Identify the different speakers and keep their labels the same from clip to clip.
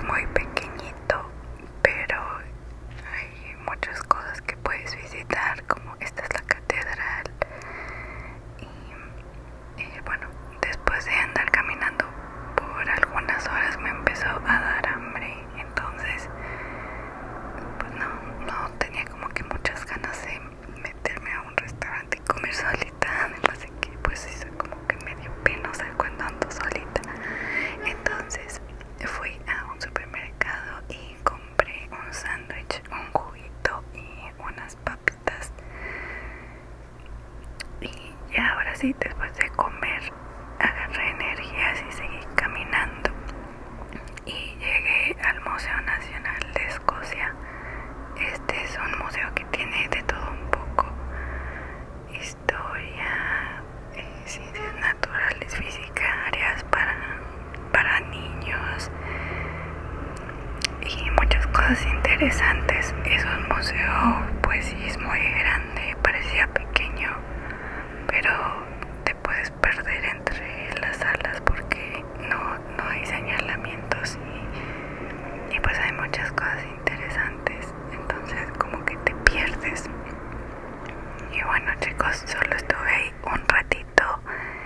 Speaker 1: es muy pequeñito, pero hay muchas cosas que puedes visitar, como esta es la catedral. Y bueno, después de andar caminando por algunas horas me empezó a dar hambre, entonces pues no tenía como que muchas ganas de meterme a un restaurante y comer solita, además de que pues eso como que me dio pena, o sea, cuando ando solita. Entonces fui a un supermercado y compré un sándwich, un juguito y unas papitas. Y ya ahora sí, después de comer, agarré energías y seguí caminando. Y llegué al Museo Nacional de Escocia. Este es un museo que tiene de todo un poco: historia, ciencias naturales, física, áreas para niños y muchas cosas interesantes. Es un museo, pues sí, es muy grande, parecía pequeño, pero te puedes perder entre las salas porque no hay señalamientos y pues hay muchas cosas interesantes, entonces como que te pierdes. Y bueno, chicos, solo estuve ahí un ratito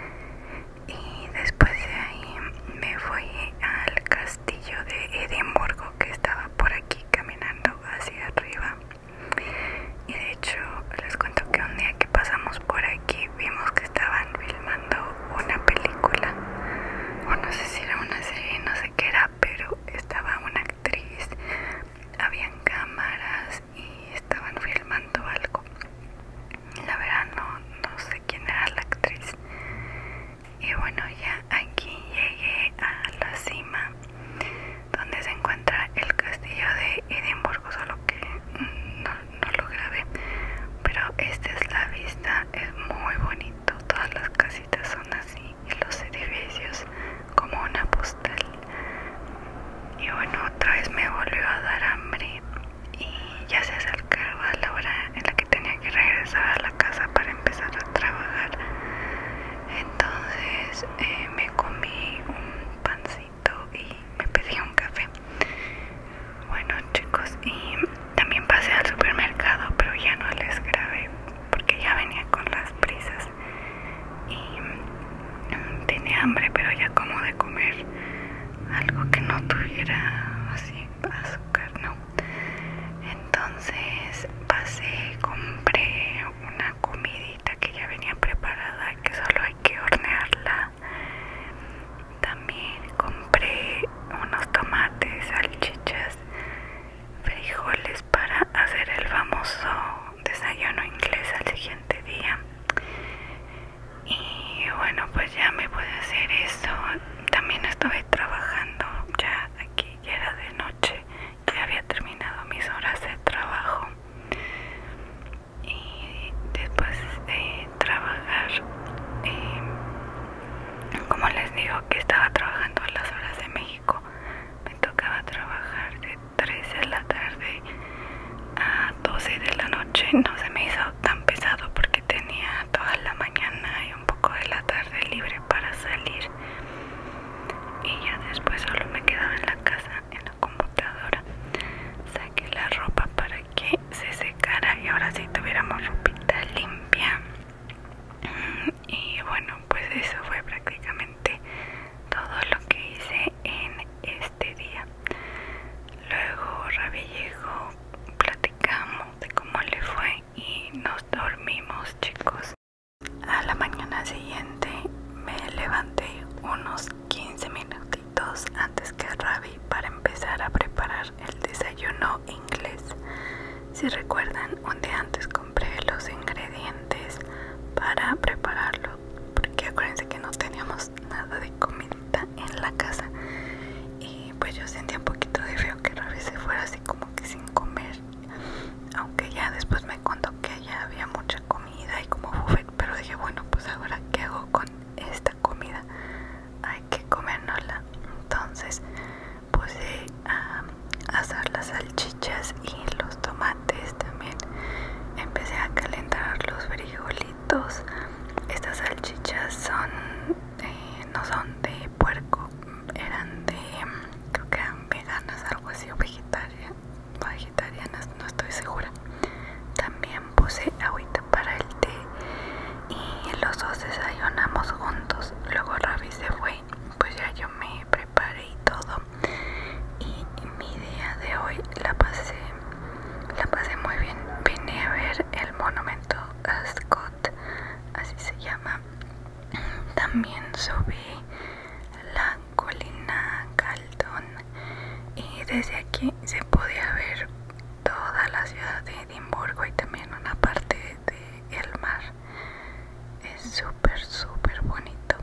Speaker 1: y después de ahí me fui al castillo de Edimburgo, que estaba por aquí caminando hacia arriba. Y de hecho les cuento que un día que pasamos por aquí vimos que estaban filmando una película, o no sé si era una serie, no sé qué era, pero estaba una actriz, habían cámaras y estaban filmando algo. La verdad no sé quién era la actriz. Y bueno, ya aquí llegué a la cima donde se encuentra el castillo de Edimburgo, solo que no lo grabé, pero esta es la vista, es muy bonito, todas las casitas son así y los edificios como una postal. Y bueno, otra vez me volvió a dar hambre y ya se acercaba la hora en la que tenía que regresar a la casa para empezar a trabajar. Entonces me comí un pancito y me pedí un café. Bueno, chicos, y también pasé al supermercado, pero ya no les grabé porque ya venía con las prisas y tenía hambre, pero ya como de comer algo que no tuviera así azúcar, ¿no? Entonces pasé, compré una comidita que ya venía preparada, que solo hay que hornearla. También compré unos tomates, salchichas, frijoles para hacer el famoso desayuno inglés al siguiente día. Y bueno, pues ya me pude hacer eso. También estuve trabajando, ya aquí ya era de noche, ya había terminado mis horas de trabajo. Y después de trabajar, como les digo que estaba trabajando a las horas de México, me tocaba trabajar de 3 de la tarde a 12 de la noche. No se me hizo tan pesado porque tenía toda la mañana y un poco de la tarde libre para salir. Y ya después solo me quedaba en la casa, en la computadora. Saqué la ropa para que se secara y ahora sí tuviéramos ropita limpia. Y bueno, pues eso fue prácticamente todo lo que hice en este día. Luego Ravi llegó, platicamos de cómo le fue y nos dormimos, chicos. A la mañana siguiente me levanté unos 15 minutitos antes que Ravi para empezar a preparar el desayuno inglés. Si recuerdan, un día antes compré los ingredientes para prepararlo, porque acuérdense que no teníamos nada de comidita en la casa y pues yo sentía un poquito de feo que Ravi se fuera así como que sin comer, aunque ya después me contó que ya había mucha comida y como buffet, pero dije, bueno, pues ahora qué hago con esta comida, hay que comérnosla. Entonces puse a asar las salchichas y los tomates. También empecé a calentar los frijolitos. Estas salchichas son no son de puerco, eran de, creo que eran veganas. desde aquí se podía ver toda la ciudad de Edimburgo y también una parte del mar. Es súper bonito.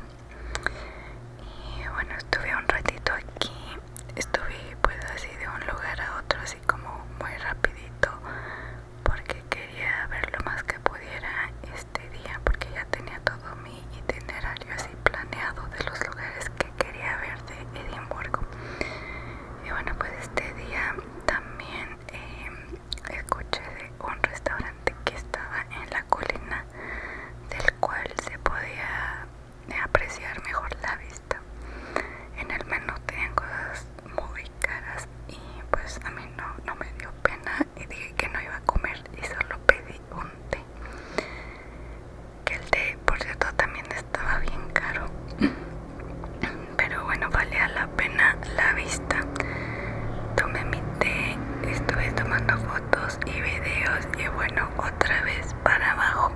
Speaker 1: Y bueno, estuve un ratito aquí, estuve pues así de un lugar a otro, así como muy rapidito, porque quería ver lo más que pudiera este día, porque ya tenía todo mi itinerario así planeado de los lugares que quería ver de Edimburgo. Y bueno, pues este día también escuché de un restaurante que estaba en la colina, del cual se podía apreciar mejor la vista. En el menú tenían cosas muy caras y pues a mí no me dio pena y dije que no iba a comer y solo pedí un té, que el té por cierto también estaba bien caro, pero bueno, valía la pena la vista. Tomé mi té, estuve tomando fotos y videos y bueno, otra vez para abajo.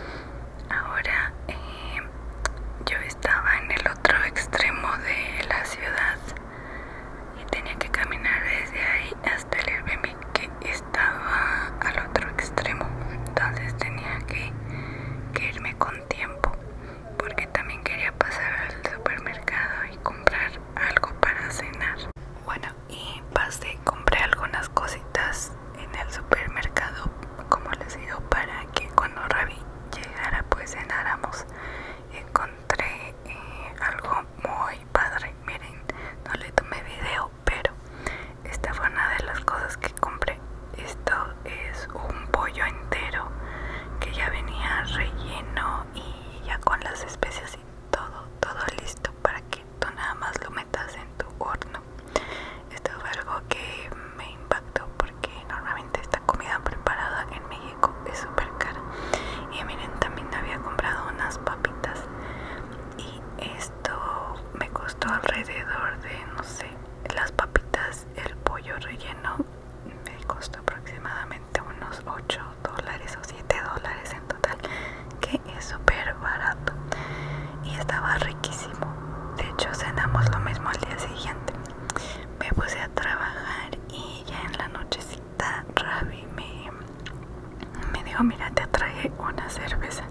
Speaker 1: Ahora yo estaba en el otro extremo de la ciudad y tenía que caminar desde ahí hasta el Airbnb que estaba al otro extremo. Entonces tenía que irme con tiempo, porque también quería pasar al supermercado y comprar algo para cenar. Bueno, y pasé, compré algunas cositas en el supermercado, como les digo, para que cuando Ravi llegara pues cenáramos. Encontré algo muy padre, miren, no le tomé video, pero esta fue una de las cosas que compré. Esto es un pollo entero que ya venía relleno y ya con las especias y todo listo para que tú nada más lo metas en tu horno. Esto fue algo que me impactó porque normalmente esta comida preparada en México es súper cara. Y miren, también había comprado unas papitas y esto me costó alrededor de, no sé, las papitas, el pollo relleno me costó aproximadamente unos $8 o $7 en total, que es súper barato y estaba riquísimo. De hecho cenamos lo mismo al día siguiente. Me puse a trabajar y ya en la nochecita Ravi me dijo, mira, te traje una cerveza.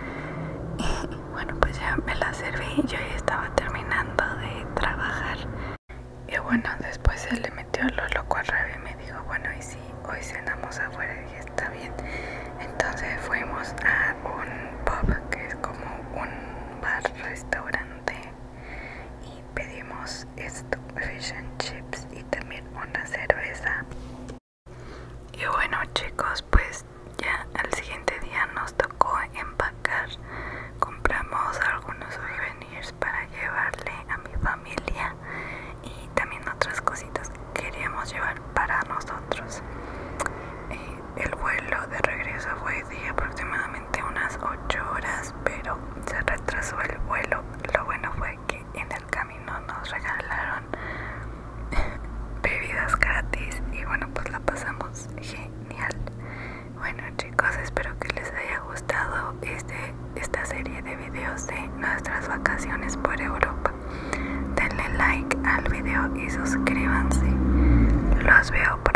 Speaker 1: Y bueno, pues ya me la serví, yo ya estaba terminando de trabajar. Y bueno, después se le metió lo loco a Ravi y me dijo, bueno, y si hoy cenamos afuera, y está bien. Entonces fuimos a un pub que es como un bar restaurante y pedimos esto, fish and chips y también una cerveza. Y bueno, chicos, pues ya al siguiente día nos tocó empacar. Compramos algunos souvenirs para llevarle a mi familia y también otras cositas que queríamos llevar para nosotros. El vuelo de regreso fue de aproximadamente unas 8 horas, pero se retrasó el vuelo. Lo bueno fue que en el camino nos regalaron bebidas gratis y bueno, pues la pasamos genial. Bueno, chicos, espero que les haya gustado esta serie de videos de nuestras vacaciones por Europa. Denle like al video y suscríbanse. Los veo